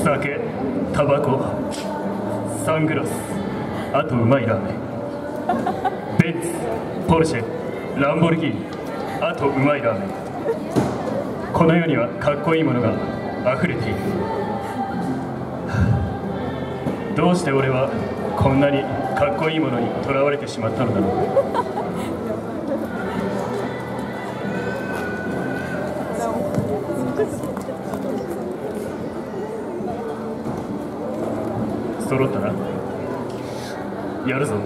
酒、タバコ、サングラス、あとうまいラーメン。ベンツ、ポルシェ、ランボルギーニ、あとうまいラーメン。この世にはかっこいいものが溢れている。どうして俺はこんなにかっこいいものにとらわれてしまったのだろう。揃ったな。やるぞ。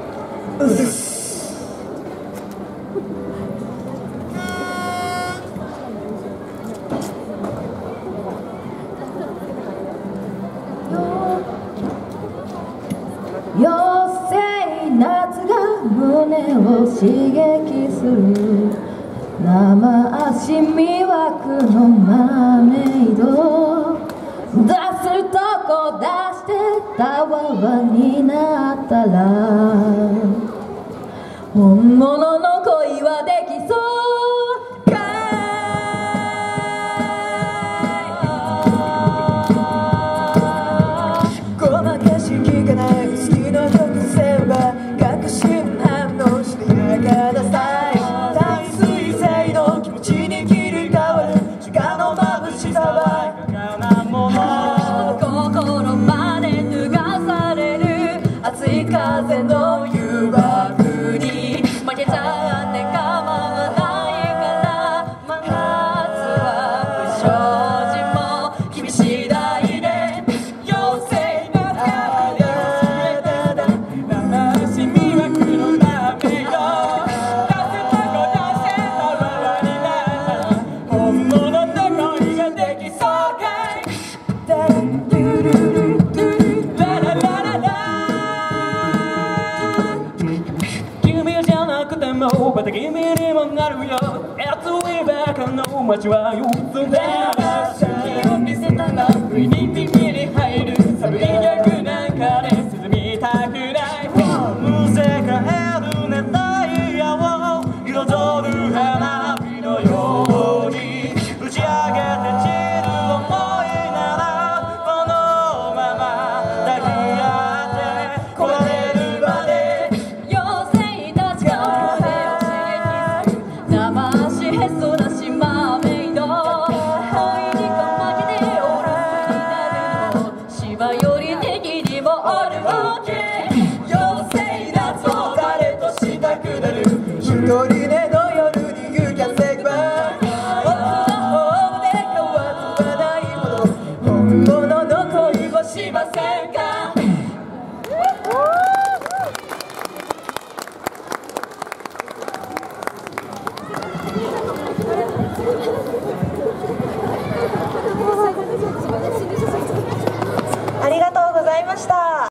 妖精夏が胸を刺激する生足魅惑のマーメイド、出すとこ出してたわわになったら本物の恋はできそうかい。ごまかし聞かない好きな曲せば確信反応してやがださい。淡水性の気持ちに切り替わる時間の眩しさは心まで脱がされる熱い風の誘惑に負けちゃって構わないから真夏は不祥事も君次第で妖精が使って生し魅惑のラーメンよ、出せた子出せたわわになったら本物の恋ができそうかい。君じゃなくてもまた君にもなるよ。熱いバカの街は憂鬱だ。先を見せたら不意に耳に入る寒い逆なんかで進みたくない。むせ返る熱帯夜を彩る花火のように打ち上げて散る想いならこのまま抱き合って壊れるまで。妖精たちが胸を刺激する生足へそ出しマーメイド、恋にかまけてオールになるの芝より敵にもおるわけ。妖精だと誰としたくなる一人での夜にYou can say goodbye。僕の方で変わらないほど本物の恋をしませんか。